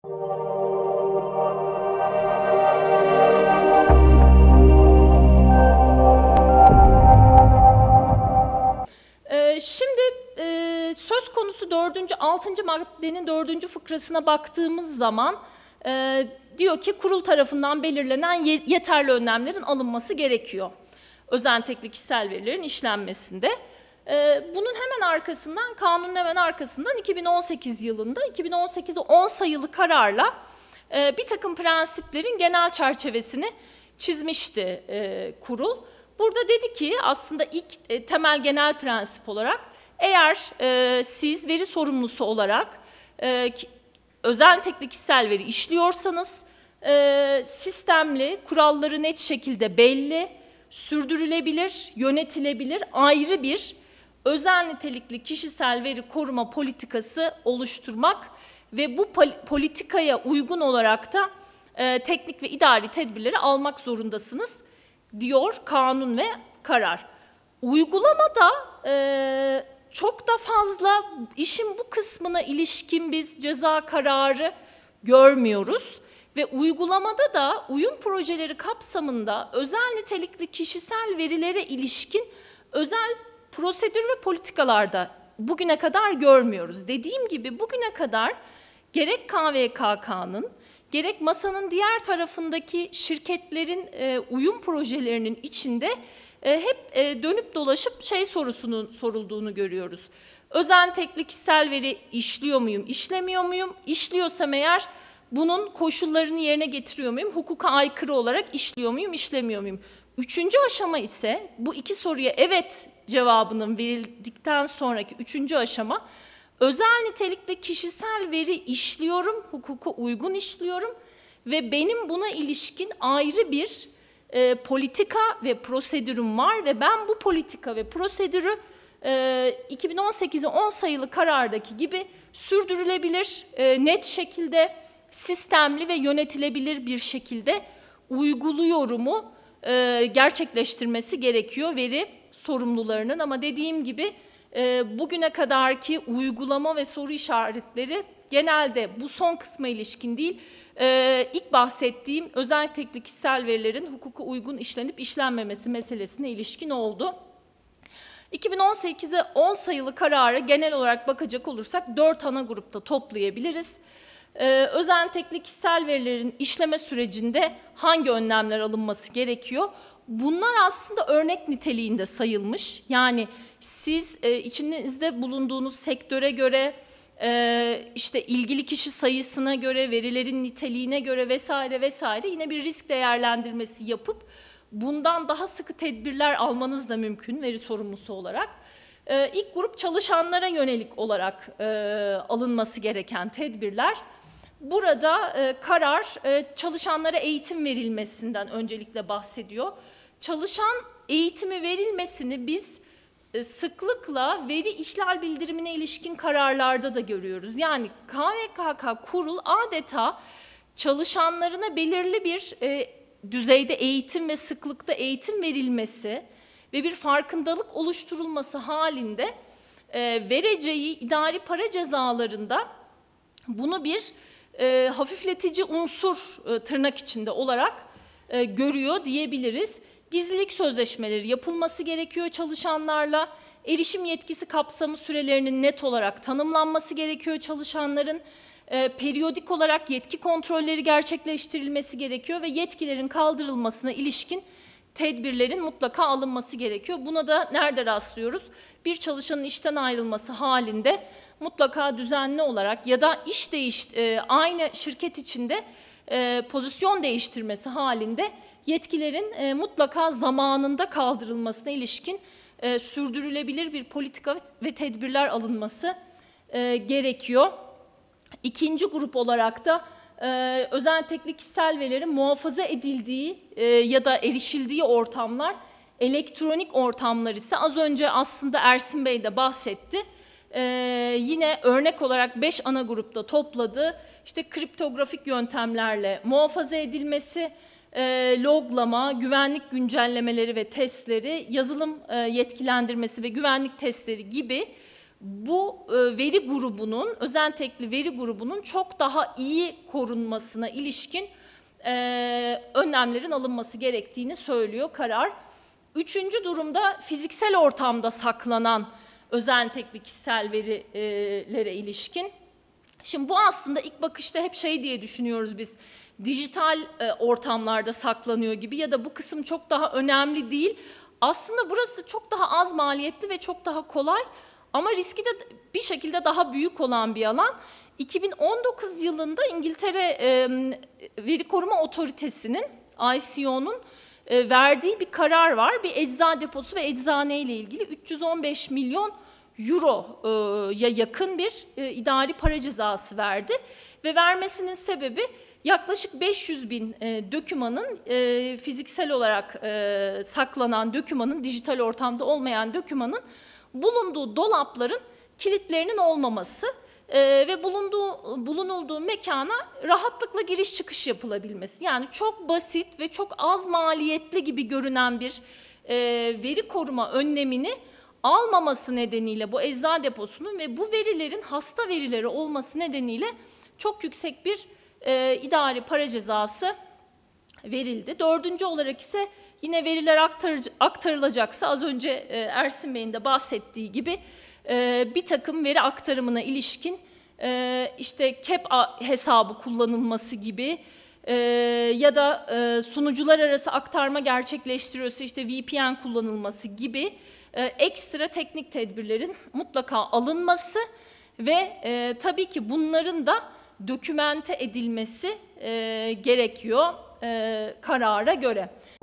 Şimdi söz konusu 6. maddenin 4. fıkrasına baktığımız zaman diyor ki kurul tarafından belirlenen yeterli önlemlerin alınması gerekiyor. Özentekli kişisel verilerin işlenmesinde. Bunun hemen arkasından, kanunun hemen arkasından 2018 yılında 2018'e 10 sayılı kararla bir takım prensiplerin genel çerçevesini çizmişti kurul. Burada dedi ki aslında ilk temel genel prensip olarak eğer siz veri sorumlusu olarak özentekli kişisel veri işliyorsanız sistemli, kuralları net şekilde belli, sürdürülebilir, yönetilebilir ayrı bir özel nitelikli kişisel veri koruma politikası oluşturmak ve bu politikaya uygun olarak da teknik ve idari tedbirleri almak zorundasınız diyor kanun ve karar. Uygulamada çok da fazla işin bu kısmına ilişkin biz ceza kararı görmüyoruz. Ve uygulamada da uyum projeleri kapsamında özel nitelikli kişisel verilere ilişkin özel prosedür ve politikalarda bugüne kadar görmüyoruz. Dediğim gibi bugüne kadar gerek KVKK'nın gerek masanın diğer tarafındaki şirketlerin uyum projelerinin içinde hep dönüp dolaşıp sorusunun sorulduğunu görüyoruz. Özentekli kişisel veri işliyor muyum, işlemiyor muyum? İşliyorsam eğer bunun koşullarını yerine getiriyor muyum? Hukuka aykırı olarak işliyor muyum, işlemiyor muyum? Üçüncü aşama ise bu iki soruya evet cevabının verildikten sonraki üçüncü aşama özel nitelikli kişisel veri işliyorum, hukuka uygun işliyorum ve benim buna ilişkin ayrı bir politika ve prosedürüm var ve ben bu politika ve prosedürü 2018'e 10 sayılı karardaki gibi sürdürülebilir, net şekilde, sistemli ve yönetilebilir bir şekilde uyguluyorumu gerçekleştirmesi gerekiyor veri sorumlularının. Ama dediğim gibi bugüne kadarki uygulama ve soru işaretleri genelde bu son kısma ilişkin değil, ilk bahsettiğim özel nitelikli kişisel verilerin hukuka uygun işlenip işlenmemesi meselesine ilişkin oldu. 2018'e 10 sayılı kararı genel olarak bakacak olursak 4 ana grupta toplayabiliriz. Özel nitelikli kişisel verilerin işleme sürecinde hangi önlemler alınması gerekiyor? Bunlar aslında örnek niteliğinde sayılmış. Yani siz içinizde bulunduğunuz sektöre göre, işte ilgili kişi sayısına göre, verilerin niteliğine göre vesaire vesaire yine bir risk değerlendirmesi yapıp bundan daha sıkı tedbirler almanız da mümkün veri sorumlusu olarak. İlk grup çalışanlara yönelik olarak alınması gereken tedbirler. Burada karar çalışanlara eğitim verilmesinden öncelikle bahsediyor. Çalışan eğitimi verilmesini biz sıklıkla veri ihlal bildirimine ilişkin kararlarda da görüyoruz. Yani KVKK kurul adeta çalışanlarına belirli bir düzeyde eğitim ve sıklıkta eğitim verilmesi ve bir farkındalık oluşturulması halinde vereceği idari para cezalarında bunu bir hafifletici unsur tırnak içinde olarak görüyor diyebiliriz. Gizlilik sözleşmeleri yapılması gerekiyor çalışanlarla. Erişim yetkisi kapsamı sürelerinin net olarak tanımlanması gerekiyor çalışanların. Periyodik olarak yetki kontrolleri gerçekleştirilmesi gerekiyor ve yetkilerin kaldırılmasına ilişkin tedbirlerin mutlaka alınması gerekiyor. Buna da nerede rastlıyoruz? Bir çalışanın işten ayrılması halinde mutlaka düzenli olarak ya da aynı şirket içinde pozisyon değiştirmesi halinde yetkilerin mutlaka zamanında kaldırılmasına ilişkin sürdürülebilir bir politika ve tedbirler alınması gerekiyor. İkinci grup olarak da özel nitelikli kişisel verilerin muhafaza edildiği ya da erişildiği ortamlar, elektronik ortamlar ise az önce aslında Ersin Bey de bahsetti. Yine örnek olarak 5 ana grupta topladı. İşte kriptografik yöntemlerle muhafaza edilmesi, loglama, güvenlik güncellemeleri ve testleri, yazılım yetkilendirmesi ve güvenlik testleri gibi bu veri grubunun, özentekli veri grubunun çok daha iyi korunmasına ilişkin önlemlerin alınması gerektiğini söylüyor karar. Üçüncü durumda fiziksel ortamda saklanan özentekli kişisel verilere ilişkin. Şimdi bu aslında ilk bakışta hep şey diye düşünüyoruz biz, dijital ortamlarda saklanıyor gibi ya da bu kısım çok daha önemli değil. Aslında burası çok daha az maliyetli ve çok daha kolay ama riski de bir şekilde daha büyük olan bir alan. 2019 yılında İngiltere Veri Koruma Otoritesi'nin, ICO'nun verdiği bir karar var. Bir ecza deposu ve eczane ile ilgili 315 milyon euroya yakın bir idari para cezası verdi. Ve vermesinin sebebi yaklaşık 500 bin dokümanın fiziksel olarak saklanan dokümanın, dijital ortamda olmayan dokümanın bulunduğu dolapların kilitlerinin olmaması ve bulunulduğu mekana rahatlıkla giriş çıkış yapılabilmesi. Yani çok basit ve çok az maliyetli gibi görünen bir veri koruma önlemini almaması nedeniyle bu ecza deposunun ve bu verilerin hasta verileri olması nedeniyle çok yüksek bir idari para cezası verildi. Dördüncü olarak ise yine veriler aktarılacaksa az önce Ersin Bey'in de bahsettiği gibi bir takım veri aktarımına ilişkin işte CAP hesabı kullanılması gibi ya da sunucular arası aktarma gerçekleştiriyorsa işte VPN kullanılması gibi ekstra teknik tedbirlerin mutlaka alınması ve tabii ki bunların da dokümente edilmesi gerekiyor karara göre.